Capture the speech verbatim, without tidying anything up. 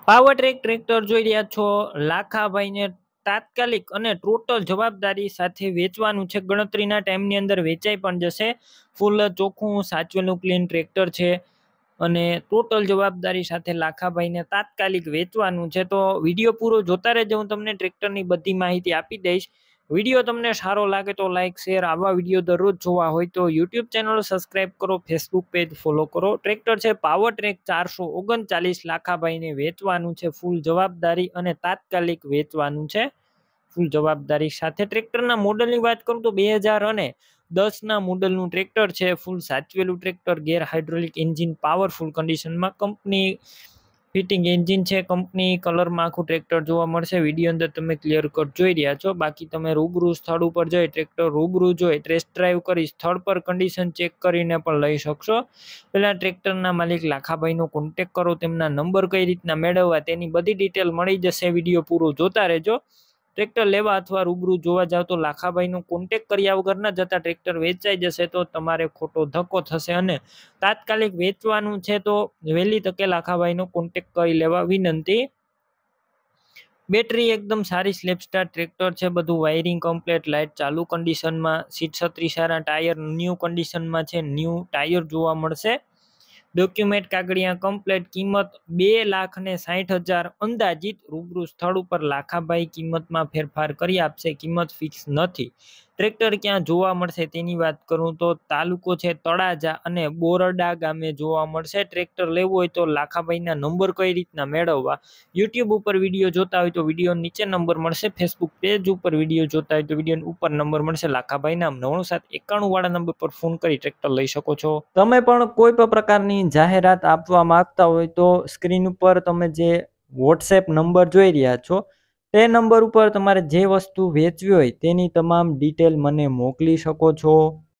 Power track tractor જોઈ રહ્યા છો લાખાભાઈને તાત્કાલિક અને ટોટલ જવાબદારી સાથે વેચવાનું છે. ગણતરીના ટાઈમની અંદર વેચાઈ પણ જશે. ફૂલ ચોખ્ખું સાચવેલું ક્લીન ટ્રેક્ટર છે અને ટોટલ જવાબદારી સાથે લાખાભાઈને તાત્કાલિક વેચવાનું છે. તો વિડીયો પૂરો જોતા રહેજો, હું તમને ટ્રેક્ટરની બધી માહિતી આપી દઈશ. વિડીયો તમને સારો લાગે તો લાઇક શેર, આવા વિડીયો દરરોજ જોવા હોય તો યુટ્યુબ ચેનલ સબસ્ક્રાઇબ કરો, ફેસબુક પેજ ફોલો કરો. ટ્રેક્ટર છે પાવર ટ્રેક ચારસો ઓગણચાલીસ, લાખાભાઈને વેચવાનું છે. ફૂલ જવાબદારી અને તાત્કાલિક વેચવાનું છે ફૂલ જવાબદારી સાથે. ટ્રેક્ટરના મોડલની વાત કરું તો બે હજાર અને દસ ના મોડલનું ટ્રેક્ટર છે. ફૂલ સાચવેલું tractor, gear hydraulic engine, powerful કન્ડિશનમાં, કંપની ફિટિંગ એન્જિન છે. કંપની કલરમાં આખું ટ્રેક્ટર જોવા મળશે. વિડીયો અંદર તમે ક્લિયર કટ જોઈ રહ્યા છો. બાકી તમે રૂબરૂ સ્થળ ઉપર જઈ ટ્રેક્ટર રૂબરૂ જોઈ ટેસ્ટ ડ્રાઈવ કરી સ્થળ પર કન્ડિશન ચેક કરીને પણ લઈ શકશો. પહેલા ટ્રેક્ટરના માલિક લાખાભાઈનો કોન્ટેક કરો, તેમના નંબર કઈ રીતના મેળવવા તેની બધી ડિટેલ મળી જશે. વિડીયો પૂરો જોતા રહેજો. ટ્રેક્ટર લેવા અથવા રૂબરૂ જોવા જાવ તો લાખાભાઈનો કોન્ટેક કર્યા વગર ન જતા ટ્રેક્ટર વેચાઈ જશે તો તમારે ખોટો ધક્કો થશે અને તાત્કાલિક વેચવાનું છે તો વહેલી તકે લાખાભાઈનો કોન્ટેક કરી લેવા વિનંતી. બેટરી એકદમ સારી સ્લેપસ્ટાર ટ્રેક્ટર છે. બધું વાયરિંગ કમ્પ્લેટ, લાઇટ ચાલુ કન્ડિશનમાં, સીટ છત્રી સારા, ટાયર ન્યૂ કન્ડિશનમાં છે. ન્યૂ ટાયર જોવા મળશે. ડોક્યુમેન્ટ કાગળિયા કમ્પ્લેટ. કિંમત બે લાખ ને સાઠ હજાર અંદાજિત. રૂબરૂ સ્થળ ઉપર લાખાભાઈ કિંમતમાં ફેરફાર કરી આપશે. કિંમત ફિક્સ નથી. ટ્રેક્ટર ક્યાં જોવા મળશે તેની વાત કરું તો તાલુકો છે તળાજા અને બોરડા ગામે જોવા મળશે. ટ્રેક્ટર લેવું હોય તો લાખાભાઈના નંબર કઈ રીતના મેળવવા, યુટ્યુબ ઉપર વિડીયો જોતા હોય તો વિડીયો નીચે નંબર મળશે. ફેસબુક પેજ ઉપર વિડીયો જોતા હોય તો વિડીયો ઉપર નંબર મળશે. લાખાભાઈના નવ્વાણું સાત એકાણું વાળા નંબર પર ફોન કરી ટ્રેક્ટર લઈ શકો છો. તમે પણ કોઈ પણ પ્રકારની જાહેરાત આપવા માંગતા હોય તો સ્ક્રીન ઉપર તમે જે વોટ્સએપ નંબર જોઈ રહ્યા છો તે નંબર ઉપર તમારે જે વસ્તુ વેચવી હોય તેની તમામ ડિટેલ મને મોકલી શકો છો.